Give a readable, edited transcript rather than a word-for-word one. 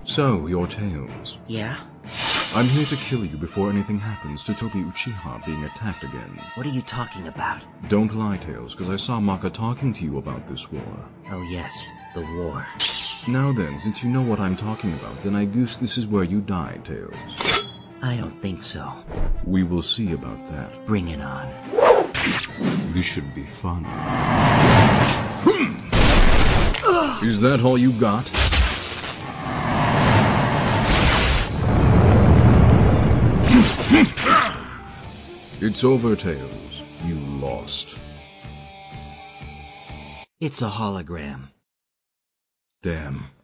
So, you're Tails. Yeah? I'm here to kill you before anything happens to Tobi Uchiha being attacked again. What are you talking about? Don't lie, Tails, because I saw Maka talking to you about this war. Oh yes, the war. Now then, since you know what I'm talking about, then I guess this is where you die, Tails. I don't think so. We will see about that. Bring it on. This should be fun. Is that all you got? It's over, Tails. You lost. It's a hologram. Damn.